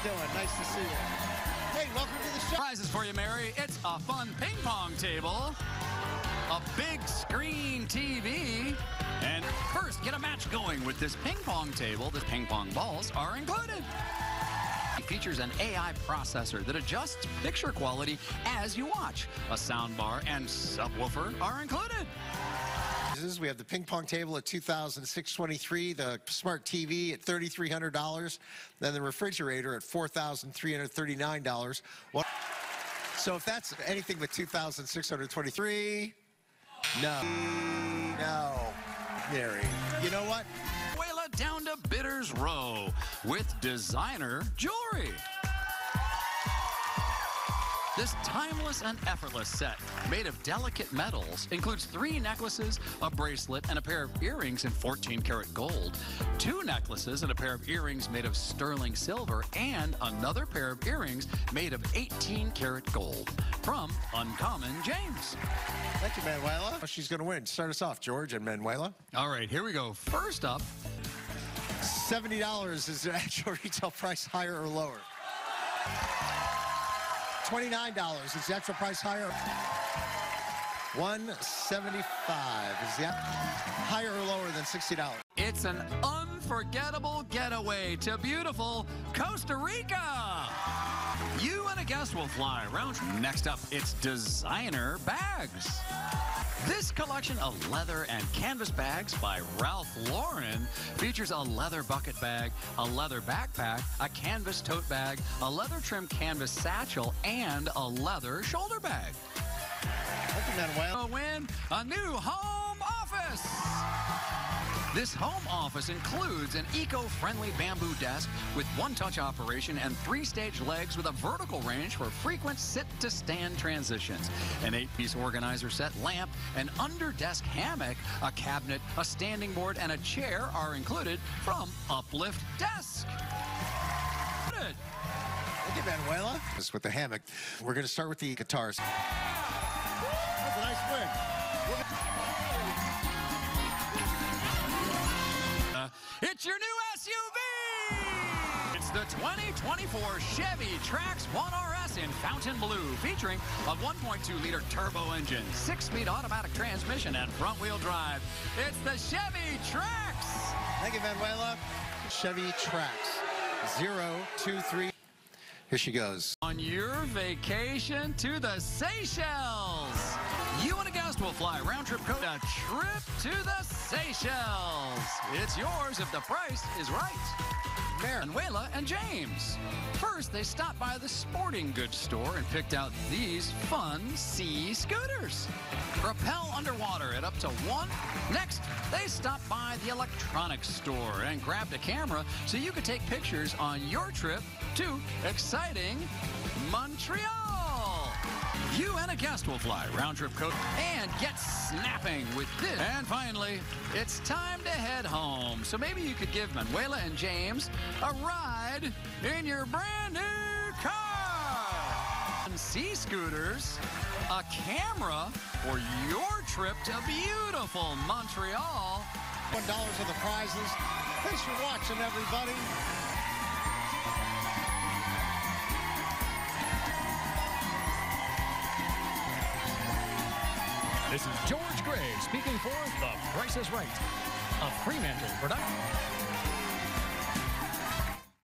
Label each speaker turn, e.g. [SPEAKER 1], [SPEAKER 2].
[SPEAKER 1] doing? Nice to see you. Hey, welcome to the show.
[SPEAKER 2] Prizes for you, Mary. It's a fun ping pong table, a big screen TV, and first, get a match going with this ping pong table. The ping pong balls are included. It features an AI processor that adjusts picture quality as you watch. A soundbar and subwoofer are included.
[SPEAKER 1] We have the ping pong table at $2,623, the smart TV at $3,300, then the refrigerator at $4,339. So if that's anything but $2,623, no, Mary. You know what?
[SPEAKER 2] Manuela down to Bidders Row with designer jewelry. This timeless and effortless set, made of delicate metals, includes 3 necklaces, a bracelet, and a pair of earrings in 14-karat gold, 2 necklaces and a pair of earrings made of sterling silver, and another pair of earrings made of 18-karat gold. From Uncommon James.
[SPEAKER 1] Thank you, Manuela. She's going to win. Start us off, George and Manuela.
[SPEAKER 2] All right, here we go. First up,
[SPEAKER 1] $70 is the actual retail price, higher or lower? $29 is the actual price higher. $175 is the higher or lower than $60.
[SPEAKER 2] It's an unforgettable getaway to beautiful Costa Rica. You and a guest will fly around. Next up, it's designer bags. This collection of leather and canvas bags by Ralph Lauren features a leather bucket bag, a leather backpack, a canvas tote bag, a leather trim canvas satchel, and a leather shoulder bag.
[SPEAKER 1] Thank you, Manuela.
[SPEAKER 2] Win a new home office. This home office includes an eco-friendly bamboo desk with one-touch operation and 3-stage legs with a vertical range for frequent sit-to-stand transitions. An 8-piece organizer set, lamp, an under-desk hammock, a cabinet, a standing board, and a chair are included from Uplift Desk.
[SPEAKER 1] Thank you, Manuela. This with the hammock. We're going to start with the guitars. That's a nice win.
[SPEAKER 2] It's your new SUV! It's the 2024 Chevy Trax 1RS in Fountain Blue, featuring a 1.2-liter turbo engine, 6-speed automatic transmission, and front-wheel drive. It's the Chevy Trax!
[SPEAKER 1] Thank you, Manuela. Chevy Trax 023. Here she goes.
[SPEAKER 2] On your vacation to the Seychelles. You and a guest will fly round-trip a trip to the Seychelles. It's yours if the price is right. Manuela and James. First, they stopped by the sporting goods store and picked out these fun sea scooters. Propel underwater at up to 1. Next, they stopped by the electronics store and grabbed a camera so you could take pictures on your trip to exciting Montreal. You and a guest will fly round-trip coach and get snapping with this. And finally, it's time to head home. So maybe you could give Manuela and James a ride in your brand new car. Sea scooters, a camera for your trip to beautiful Montreal.
[SPEAKER 1] $1 of the prizes. Thanks for watching, everybody.
[SPEAKER 3] This is George Gray speaking for The Price is Right, a Fremantle production.